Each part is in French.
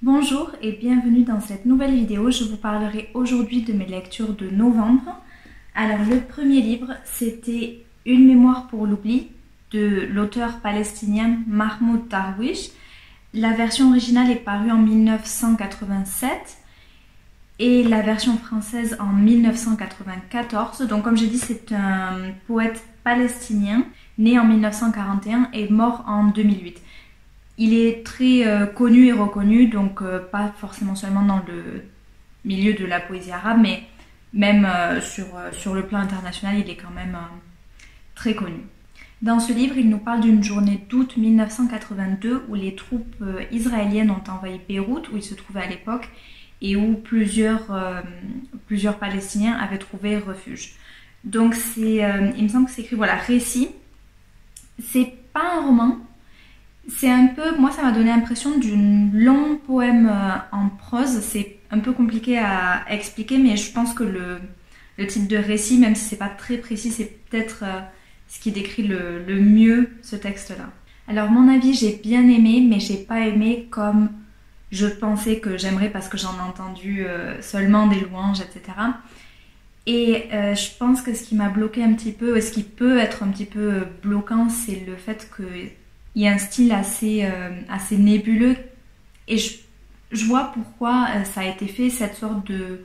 Bonjour et bienvenue dans cette nouvelle vidéo. Je vous parlerai aujourd'hui de mes lectures de novembre. Alors le premier livre, c'était Une mémoire pour l'oubli de l'auteur palestinien Mahmoud Darwish. La version originale est parue en 1987 et la version française en 1994. Donc comme j'ai dit, c'est un poète palestinien né en 1941 et mort en 2008. Il est très connu et reconnu, donc pas forcément seulement dans le milieu de la poésie arabe, mais même sur le plan international, il est quand même très connu. Dans ce livre, il nous parle d'une journée d'août 1982 où les troupes israéliennes ont envahi Beyrouth, où il se trouvait à l'époque, et où plusieurs Palestiniens avaient trouvé refuge. Donc il me semble que c'est écrit, voilà, récit. C'est pas un roman. C'est un peu, moi ça m'a donné l'impression d'un long poème en prose. C'est un peu compliqué à expliquer, mais je pense que le type de récit, même si c'est pas très précis, c'est peut-être ce qui décrit le mieux ce texte-là. Alors mon avis, j'ai bien aimé, mais j'ai pas aimé comme je pensais que j'aimerais parce que j'en ai entendu seulement des louanges, etc. Et je pense que ce qui m'a bloqué un petit peu, et ce qui peut être un petit peu bloquant, c'est le fait que il y a un style assez nébuleux et je vois pourquoi ça a été fait, cette sorte de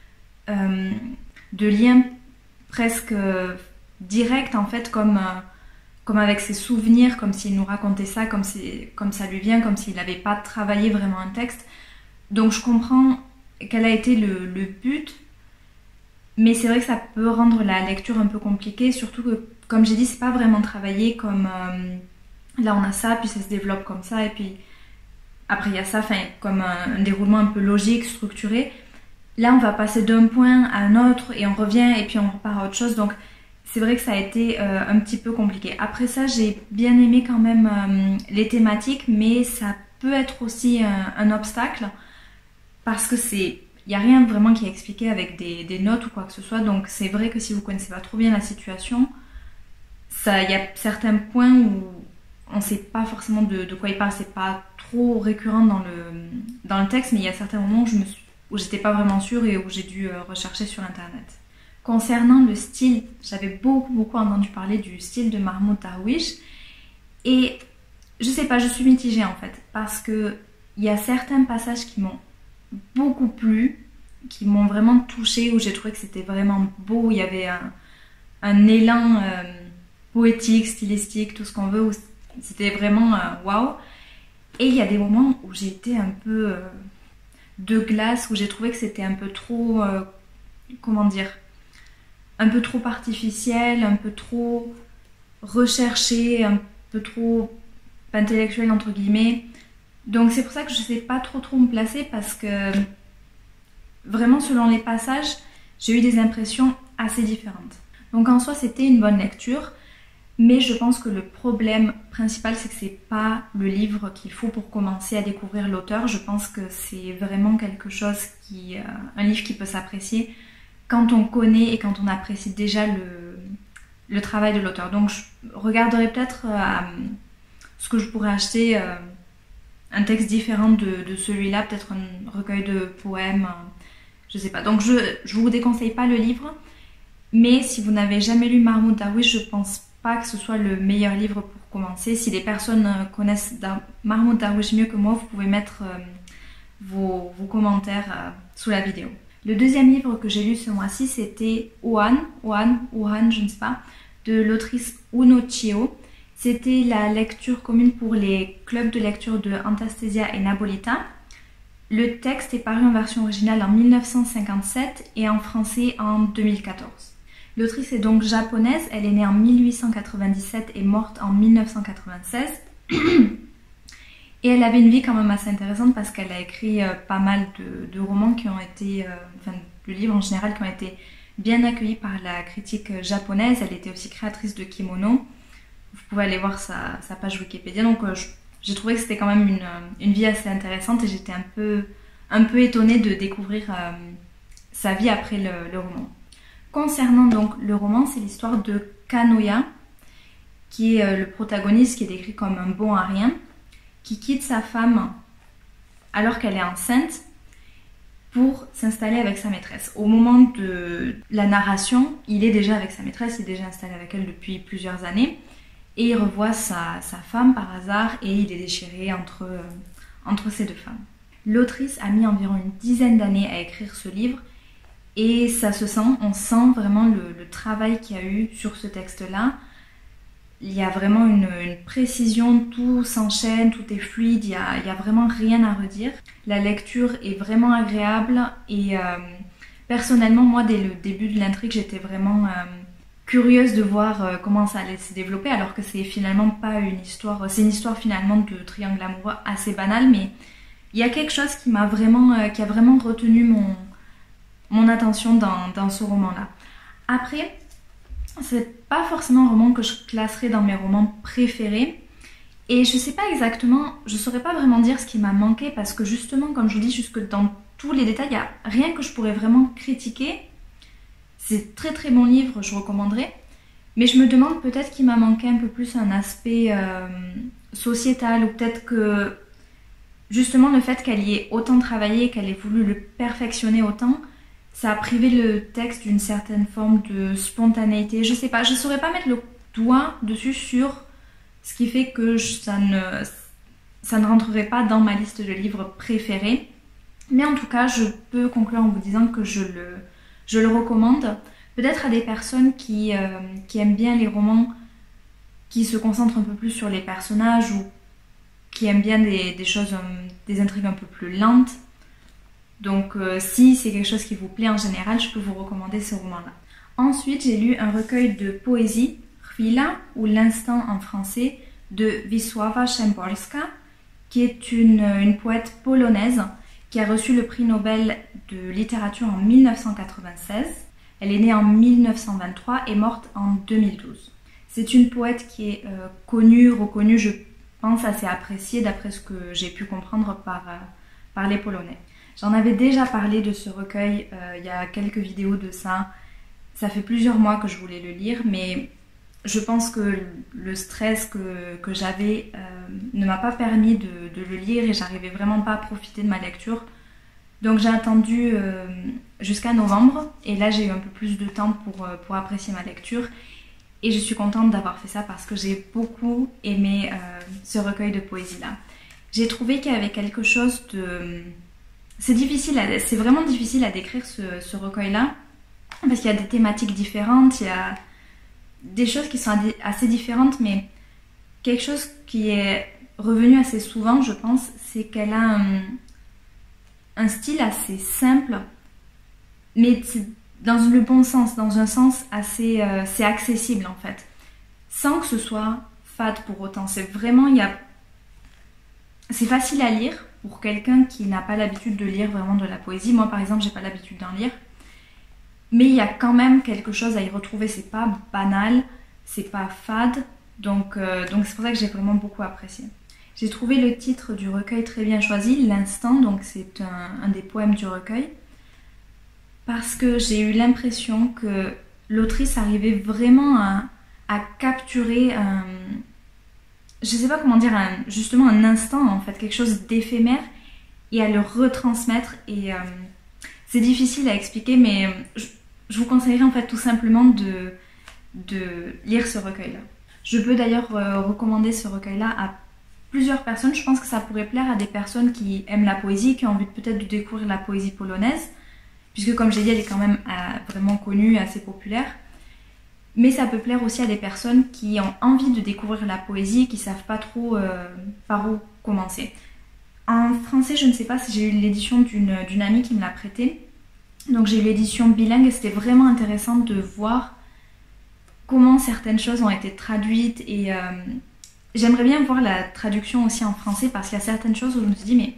lien presque direct en fait, comme avec ses souvenirs, comme s'il nous racontait ça, comme ça lui vient, comme s'il n'avait pas travaillé vraiment un texte. Donc je comprends quel a été le but, mais c'est vrai que ça peut rendre la lecture un peu compliquée, surtout que, comme j'ai dit, c'est pas vraiment travaillé comme... Là on a ça, puis ça se développe comme ça, et puis après il y a ça, enfin comme un déroulement un peu logique, structuré. Là on va passer d'un point à un autre et on revient et puis on repart à autre chose, donc c'est vrai que ça a été un petit peu compliqué. Après ça, j'ai bien aimé quand même les thématiques, mais ça peut être aussi un obstacle parce que il n'y a rien vraiment qui est expliqué avec des notes ou quoi que ce soit, donc c'est vrai que si vous connaissez pas trop bien la situation, il y a certains points où on ne sait pas forcément de quoi il parle, c'est pas trop récurrent dans le texte, mais il y a certains moments où j'étais pas vraiment sûre et où j'ai dû rechercher sur internet. Concernant le style, j'avais beaucoup entendu parler du style de Mahmoud Darwish et je sais pas, je suis mitigée en fait, parce que il y a certains passages qui m'ont beaucoup plu, qui m'ont vraiment touchée, où j'ai trouvé que c'était vraiment beau, il y avait un élan poétique, stylistique, tout ce qu'on veut, où c'était vraiment waouh. Et il y a des moments où j'ai été un peu de glace, où j'ai trouvé que c'était un peu trop, comment dire, un peu trop artificiel, un peu trop recherché, un peu trop intellectuel entre guillemets. Donc c'est pour ça que je ne sais pas trop me placer, parce que vraiment selon les passages, j'ai eu des impressions assez différentes. Donc en soi c'était une bonne lecture. Mais je pense que le problème principal, c'est que c'est pas le livre qu'il faut pour commencer à découvrir l'auteur. Je pense que c'est vraiment quelque chose un livre qui peut s'apprécier quand on connaît et quand on apprécie déjà le travail de l'auteur. Donc je regarderai peut-être ce que je pourrais acheter, un texte différent de celui-là, peut-être un recueil de poèmes, je sais pas. Donc je vous déconseille pas le livre, mais si vous n'avez jamais lu Mahmoud Darwish, je pense pas que ce soit le meilleur livre pour commencer. Si les personnes connaissent Mahmoud Darwish mieux que moi, vous pouvez mettre vos commentaires sous la vidéo. Le deuxième livre que j'ai lu ce mois-ci, c'était Ouhan, je ne sais pas, de l'autrice Uno Chio. C'était la lecture commune pour les clubs de lecture de Antastasia et Nabolita. Le texte est paru en version originale en 1957 et en français en 2014. L'autrice est donc japonaise, elle est née en 1897 et morte en 1996. Et elle avait une vie quand même assez intéressante parce qu'elle a écrit pas mal de romans qui ont été, enfin de livres en général, qui ont été bien accueillis par la critique japonaise. Elle était aussi créatrice de kimono. Vous pouvez aller voir sa page Wikipédia. Donc j'ai trouvé que c'était quand même une vie assez intéressante et j'étais un peu étonnée de découvrir sa vie après le roman. Concernant donc le roman, c'est l'histoire de Kanoya, qui est le protagoniste, qui est décrit comme un bon à rien, qui quitte sa femme alors qu'elle est enceinte pour s'installer avec sa maîtresse. Au moment de la narration, il est déjà avec sa maîtresse, il est déjà installé avec elle depuis plusieurs années et il revoit sa femme par hasard et il est déchiré entre ces deux femmes. L'autrice a mis environ une dizaine d'années à écrire ce livre et ça se sent, on sent vraiment le travail qu'il y a eu sur ce texte-là. Il y a vraiment une précision, tout s'enchaîne, tout est fluide, il y a vraiment rien à redire. La lecture est vraiment agréable et personnellement, moi, dès le début de l'intrigue, j'étais vraiment curieuse de voir comment ça allait se développer, alors que c'est finalement pas une histoire, c'est une histoire finalement de triangle amoureux assez banale, mais il y a quelque chose qui a vraiment retenu mon attention dans ce roman-là. Après, c'est pas forcément un roman que je classerais dans mes romans préférés. Et je sais pas exactement, je saurais pas vraiment dire ce qui m'a manqué parce que justement, comme je vous dis, jusque dans tous les détails, il n'y a rien que je pourrais vraiment critiquer. C'est très très bon livre, je recommanderais. Mais je me demande peut-être qu'il m'a manqué un peu plus un aspect sociétal ou peut-être que justement le fait qu'elle y ait autant travaillé, qu'elle ait voulu le perfectionner autant, ça a privé le texte d'une certaine forme de spontanéité. Je sais pas, je saurais pas mettre le doigt dessus sur ce qui fait que ça ne rentrerait pas dans ma liste de livres préférés. Mais en tout cas, je peux conclure en vous disant que je le recommande. Peut-être à des personnes qui aiment bien les romans qui se concentrent un peu plus sur les personnages ou qui aiment bien des choses, des intrigues un peu plus lentes. Donc si c'est quelque chose qui vous plaît en général, je peux vous recommander ce roman-là. Ensuite, j'ai lu un recueil de poésie, Chwila, ou L'instant en français, de Wisława Szymborska, qui est une poète polonaise qui a reçu le prix Nobel de littérature en 1996. Elle est née en 1923 et morte en 2012. C'est une poète qui est connue, reconnue, je pense assez appréciée d'après ce que j'ai pu comprendre par les Polonais. J'en avais déjà parlé de ce recueil, il y a quelques vidéos de ça. Ça fait plusieurs mois que je voulais le lire, mais je pense que le stress que j'avais ne m'a pas permis de le lire et j'arrivais vraiment pas à profiter de ma lecture. Donc j'ai attendu jusqu'à novembre et là j'ai eu un peu plus de temps pour apprécier ma lecture. Et je suis contente d'avoir fait ça parce que j'ai beaucoup aimé ce recueil de poésie-là. J'ai trouvé qu'il y avait quelque chose de... C'est vraiment difficile à décrire ce recueil-là parce qu'il y a des thématiques différentes, il y a des choses qui sont assez différentes, mais quelque chose qui est revenu assez souvent, je pense, c'est qu'elle a un style assez simple, mais dans le bon sens, dans un sens assez c'est accessible en fait, sans que ce soit fade pour autant. C'est vraiment, c'est facile à lire pour quelqu'un qui n'a pas l'habitude de lire vraiment de la poésie. Moi par exemple, j'ai pas l'habitude d'en lire, mais il y a quand même quelque chose à y retrouver. C'est pas banal, c'est pas fade, donc c'est pour ça que j'ai vraiment beaucoup apprécié. J'ai trouvé le titre du recueil très bien choisi, L'instant, donc c'est un des poèmes du recueil, parce que j'ai eu l'impression que l'autrice arrivait vraiment à capturer je sais pas comment dire, justement un instant en fait, quelque chose d'éphémère et à le retransmettre et c'est difficile à expliquer, mais je vous conseillerais en fait tout simplement de lire ce recueil-là. Je peux d'ailleurs recommander ce recueil-là à plusieurs personnes. Je pense que ça pourrait plaire à des personnes qui aiment la poésie, qui ont envie peut-être de découvrir la poésie polonaise, puisque comme j'ai dit, elle est quand même vraiment connue, assez populaire. Mais ça peut plaire aussi à des personnes qui ont envie de découvrir la poésie, qui ne savent pas trop par où commencer. En français, je ne sais pas si j'ai eu l'édition d'une amie qui me l'a prêté. Donc j'ai eu l'édition bilingue et c'était vraiment intéressant de voir comment certaines choses ont été traduites. Et j'aimerais bien voir la traduction aussi en français parce qu'il y a certaines choses où je me suis dit mais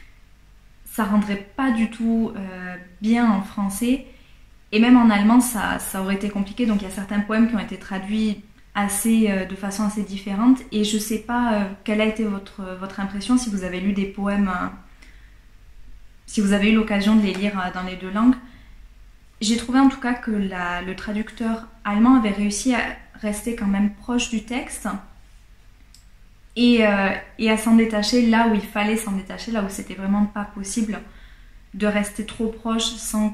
ça rendrait pas du tout bien en français. Et même en allemand, ça aurait été compliqué. Donc il y a certains poèmes qui ont été traduits de façon assez différente. Et je sais pas quelle a été votre impression si vous avez lu des poèmes, si vous avez eu l'occasion de les lire dans les deux langues. J'ai trouvé en tout cas que le traducteur allemand avait réussi à rester quand même proche du texte. et à s'en détacher là où il fallait s'en détacher, là où c'était vraiment pas possible de rester trop proche sans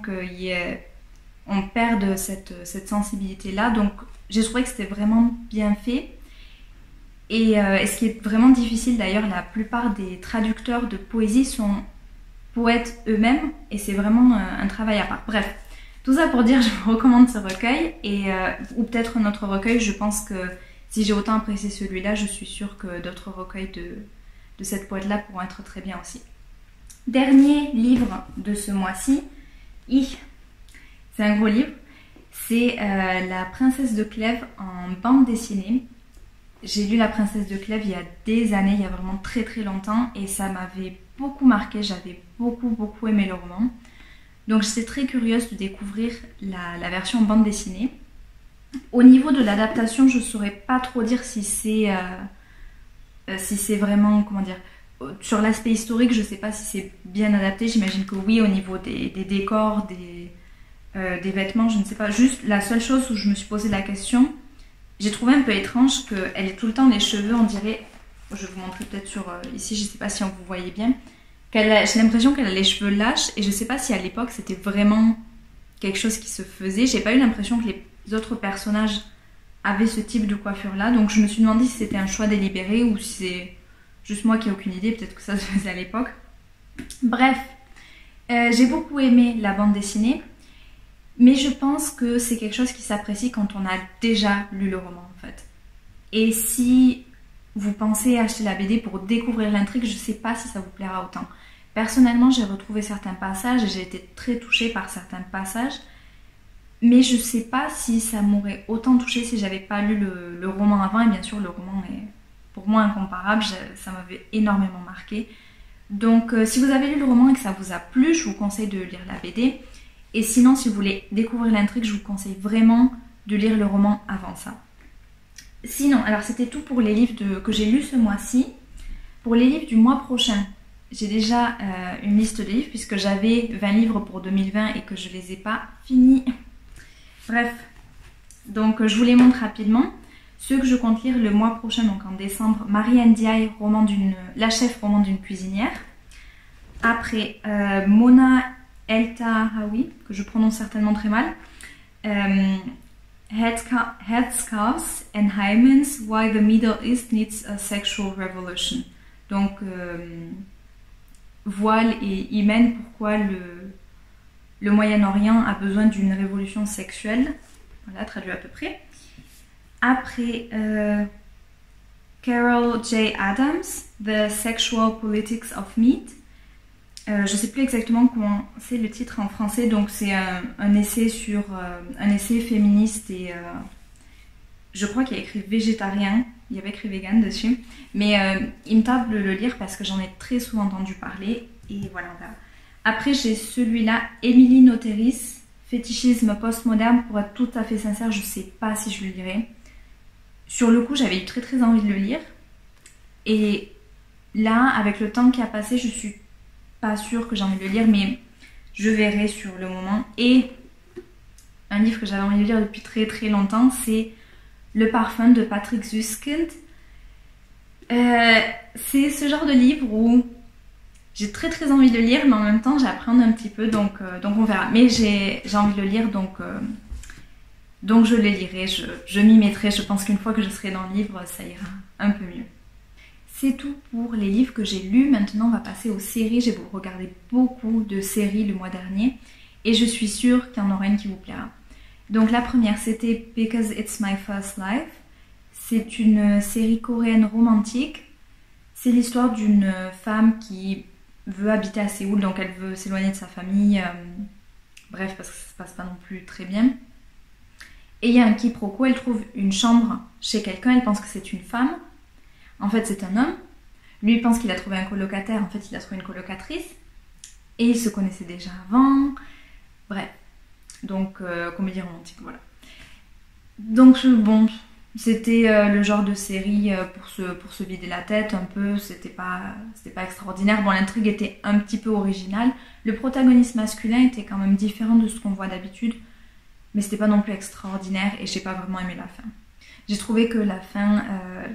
qu'on perde cette sensibilité-là. Donc j'ai trouvé que c'était vraiment bien fait. Et ce qui est vraiment difficile d'ailleurs, la plupart des traducteurs de poésie sont poètes eux-mêmes et c'est vraiment un travail à part. Bref, tout ça pour dire je vous recommande ce recueil ou peut-être un autre recueil. Je pense que si j'ai autant apprécié celui-là, je suis sûre que d'autres recueils de cette poète-là pourront être très bien aussi. Dernier livre de ce mois-ci, c'est un gros livre, c'est La Princesse de Clèves en bande dessinée. J'ai lu La Princesse de Clèves il y a des années, il y a vraiment très très longtemps, et ça m'avait beaucoup marqué, j'avais beaucoup aimé le roman. Donc j'étais très curieuse de découvrir la version en bande dessinée. Au niveau de l'adaptation, je ne saurais pas trop dire si c'est vraiment, comment dire, sur l'aspect historique, je ne sais pas si c'est bien adapté, j'imagine que oui, au niveau des décors, des vêtements, je ne sais pas. Juste la seule chose où je me suis posé la question, j'ai trouvé un peu étrange qu'elle ait tout le temps les cheveux, on dirait, je vais vous montrer peut-être sur ici, je ne sais pas si vous voyez bien, j'ai l'impression qu'elle a les cheveux lâches et je ne sais pas si à l'époque c'était vraiment quelque chose qui se faisait. J'ai pas eu l'impression que les autres personnages avaient ce type de coiffure là, donc je me suis demandé si c'était un choix délibéré ou si c'est juste moi qui ai aucune idée, peut-être que ça se faisait à l'époque. Bref, j'ai beaucoup aimé la bande dessinée, mais je pense que c'est quelque chose qui s'apprécie quand on a déjà lu le roman en fait. Et si vous pensez acheter la BD pour découvrir l'intrigue, je ne sais pas si ça vous plaira autant. Personnellement, j'ai retrouvé certains passages et j'ai été très touchée par certains passages, mais je ne sais pas si ça m'aurait autant touchée si j'avais pas lu le roman avant, et bien sûr le roman est pour moi incomparable, ça m'avait énormément marqué. Donc si vous avez lu le roman et que ça vous a plu, je vous conseille de lire la BD. Et sinon, si vous voulez découvrir l'intrigue, je vous conseille vraiment de lire le roman avant ça. Sinon, alors c'était tout pour les livres que j'ai lus ce mois-ci. Pour les livres du mois prochain, j'ai déjà une liste de livres puisque j'avais 20 livres pour 2020 et que je ne les ai pas finis. Bref, donc je vous les montre rapidement. Ceux que je compte lire le mois prochain, donc en décembre, Marie Ndiaye, La chef, roman d'une cuisinière. Après, Mona El-Tahawi, que je prononce certainement très mal. Headscarves and Hymens, Why the Middle East Needs a Sexual Revolution. Donc, voile et hymen, pourquoi le Moyen-Orient a besoin d'une révolution sexuelle. Voilà, traduit à peu près. Après, Carol J. Adams, The Sexual Politics of Meat. Je ne sais plus exactement comment c'est le titre en français, donc c'est un essai sur un essai féministe et je crois qu'il y a écrit végétarien, il y avait écrit vegan dessus, mais il me tarde de le lire parce que j'en ai très souvent entendu parler et voilà, on verra. Après j'ai celui-là, Émilie Noteris, Fétichisme postmoderne. Pour être tout à fait sincère, je ne sais pas si je le lirai. Sur le coup, j'avais eu très envie de le lire et là, avec le temps qui a passé, je suis pas sûre que j'ai envie de le lire, mais je verrai sur le moment. Et un livre que j'avais envie de lire depuis très longtemps, c'est Le parfum de Patrick Süskind. C'est ce genre de livre où j'ai très envie de le lire, mais en même temps j'appréhende un petit peu, donc on verra. Mais j'ai envie de le lire, donc je le lirai, je m'y mettrai. Je pense qu'une fois que je serai dans le livre, ça ira un peu mieux. C'est tout pour les livres que j'ai lus. Maintenant, on va passer aux séries. J'ai regardé beaucoup de séries le mois dernier et je suis sûre qu'il y en aura une qui vous plaira. Donc la première, c'était Because It's My First Life. C'est une série coréenne romantique. C'est l'histoire d'une femme qui veut habiter à Séoul, donc elle veut s'éloigner de sa famille. Bref, parce que ça se passe pas non plus très bien. Et il y a un quiproquo, elle trouve une chambre chez quelqu'un, elle pense que c'est une femme. En fait, c'est un homme. Lui, il pense qu'il a trouvé un colocataire. En fait, il a trouvé une colocatrice. Et ils se connaissaient déjà avant. Bref. Donc, comédie romantique, voilà. Donc, bon, c'était le genre de série pour se vider la tête un peu. C'était pas extraordinaire. Bon, l'intrigue était un petit peu originale. Le protagoniste masculin était quand même différent de ce qu'on voit d'habitude. Mais c'était pas non plus extraordinaire et j'ai pas vraiment aimé la fin. J'ai trouvé que la fin...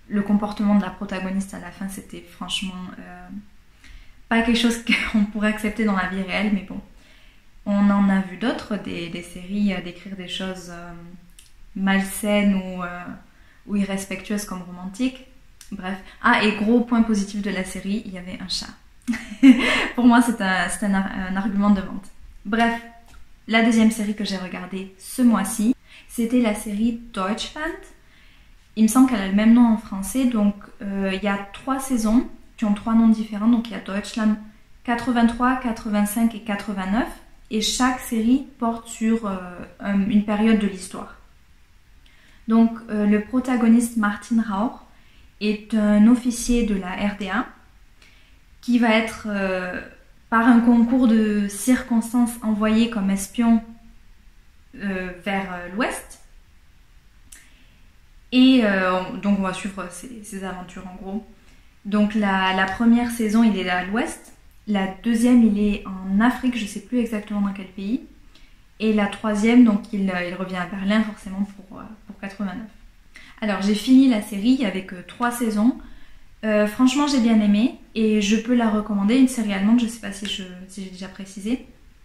le comportement de la protagoniste à la fin, c'était franchement pas quelque chose qu'on pourrait accepter dans la vie réelle, mais bon. On en a vu d'autres, des séries décrire des choses malsaines ou irrespectueuses comme romantiques. Bref. Ah, et gros point positif de la série, il y avait un chat. Pour moi, c'est un argument de vente. Bref, la deuxième série que j'ai regardée ce mois-ci, c'était la série Deutschland. Il me semble qu'elle a le même nom en français, donc il y a 3 saisons qui ont 3 noms différents. Donc il y a Deutschland 83, 85 et 89. Et chaque série porte sur une période de l'histoire. Donc le protagoniste Martin Rauch est un officier de la RDA qui va être par un concours de circonstances envoyé comme espion vers l'ouest. Et donc on va suivre ses aventures en gros. Donc la première saison il est à l'ouest. La deuxième, il est en Afrique, je ne sais plus exactement dans quel pays. Et la troisième, donc il revient à Berlin forcément pour 89. Alors j'ai fini la série avec 3 saisons. Franchement, j'ai bien aimé et je peux la recommander. Une série allemande, je ne sais pas si j'ai déjà précisé.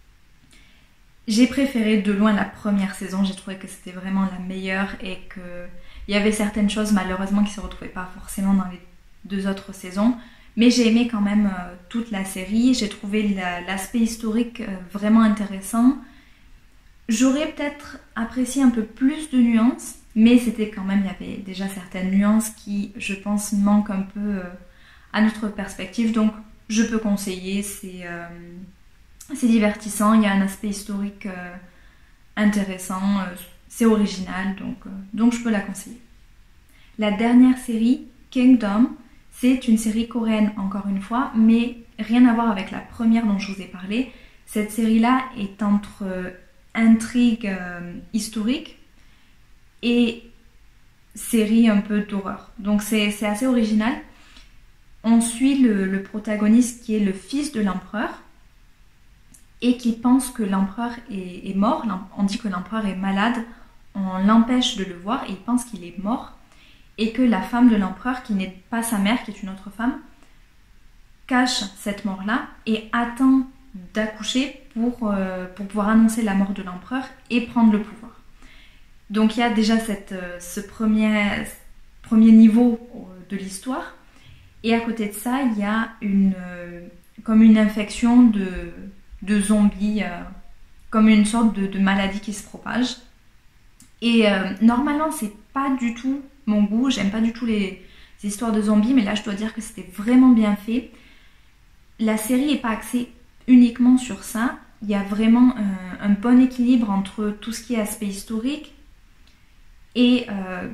J'ai préféré de loin la première saison. J'ai trouvé que c'était vraiment la meilleure et qu'il y avait certaines choses malheureusement qui ne se retrouvaient pas forcément dans les 2 autres saisons. Mais j'ai aimé quand même toute la série, j'ai trouvé l'aspect historique vraiment intéressant. J'aurais peut-être apprécié un peu plus de nuances, mais c'était quand même, il y avait déjà certaines nuances qui, je pense, manquent un peu à notre perspective. Donc je peux conseiller, c'est divertissant, il y a un aspect historique intéressant, c'est original, donc je peux la conseiller. La dernière série, Kingdom, c'est une série coréenne encore une fois, mais rien à voir avec la première dont je vous ai parlé. Cette série-là est entre intrigue historique et série un peu d'horreur. Donc c'est assez original. On suit le protagoniste qui est le fils de l'empereur et qui pense que l'empereur est mort. On dit que l'empereur est malade, on l'empêche de le voir et il pense qu'il est mort. Et que la femme de l'empereur, qui n'est pas sa mère, qui est une autre femme, cache cette mort-là et attend d'accoucher pour pouvoir annoncer la mort de l'empereur et prendre le pouvoir. Donc il y a déjà ce premier niveau de l'histoire. Et à côté de ça, il y a comme une infection de zombies, comme une sorte de maladie qui se propage. Et normalement, c'est pas du tout mon goût, j'aime pas du tout les histoires de zombies, mais là je dois dire que c'était vraiment bien fait. La série n'est pas axée uniquement sur ça, il y a vraiment un bon équilibre entre tout ce qui est aspect historique et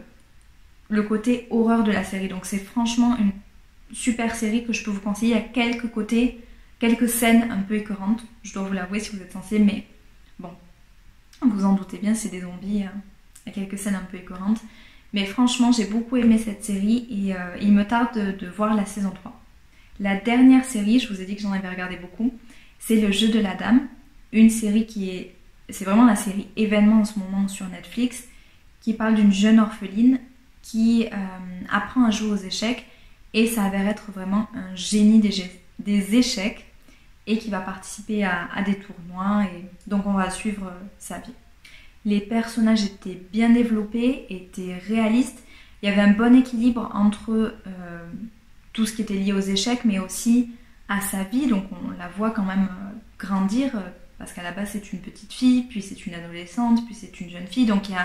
le côté horreur de la série. Donc c'est franchement une super série que je peux vous conseiller. Il y a quelques scènes un peu écœurantes, je dois vous l'avouer si vous êtes sensible, mais bon, vous en doutez bien, c'est des zombies, il y a quelques scènes un peu écœurantes. Mais franchement, j'ai beaucoup aimé cette série et il me tarde de voir la saison 3. La dernière série, je vous ai dit que j'en avais regardé beaucoup, c'est Le Jeu de la Dame, une série c'est vraiment la série événement en ce moment sur Netflix, qui parle d'une jeune orpheline qui apprend à jouer aux échecs et s'avère être vraiment un génie des échecs et qui va participer à des tournois et donc on va suivre sa vie. Les personnages étaient bien développés, étaient réalistes. Il y avait un bon équilibre entre tout ce qui était lié aux échecs, mais aussi à sa vie. Donc on la voit quand même grandir, parce qu'à la base c'est une petite fille, puis c'est une adolescente, puis c'est une jeune fille. Donc il y a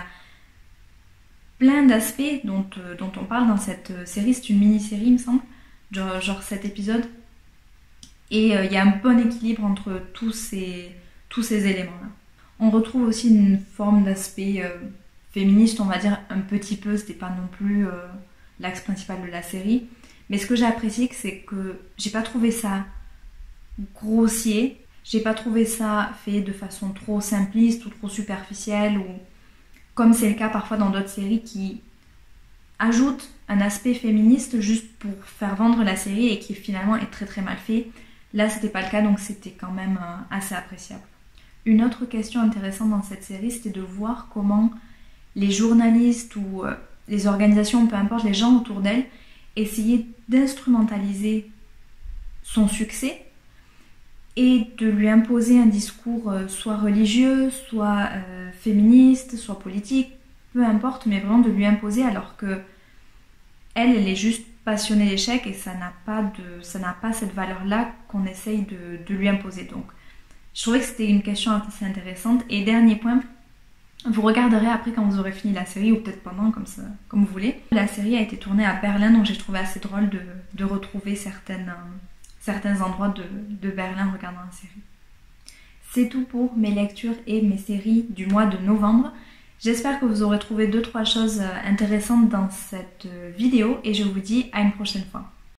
plein d'aspects dont on parle dans cette série. C'est une mini-série, il me semble, genre 7 épisodes. Et il y a un bon équilibre entre tous ces éléments-là. On retrouve aussi une forme d'aspect féministe, on va dire un petit peu, c'était pas non plus l'axe principal de la série. Mais ce que j'ai apprécié, c'est que j'ai pas trouvé ça grossier, j'ai pas trouvé ça fait de façon trop simpliste ou trop superficielle, ou comme c'est le cas parfois dans d'autres séries qui ajoutent un aspect féministe juste pour faire vendre la série et qui finalement est très très mal fait. Là, c'était pas le cas, donc c'était quand même assez appréciable. Une autre question intéressante dans cette série, c'était de voir comment les journalistes ou les organisations, peu importe, les gens autour d'elle, essayaient d'instrumentaliser son succès et de lui imposer un discours soit religieux, soit féministe, soit politique, peu importe, mais vraiment de lui imposer, alors que elle est juste passionnée d'échecs et ça n'a pas cette valeur-là qu'on essaye de lui imposer. Donc, je trouvais que c'était une question assez intéressante. Et dernier point, vous regarderez après quand vous aurez fini la série, ou peut-être pendant, comme vous voulez. La série a été tournée à Berlin, donc j'ai trouvé assez drôle de retrouver certains endroits de Berlin en regardant la série. C'est tout pour mes lectures et mes séries du mois de novembre. J'espère que vous aurez trouvé 2-3 choses intéressantes dans cette vidéo et je vous dis à une prochaine fois.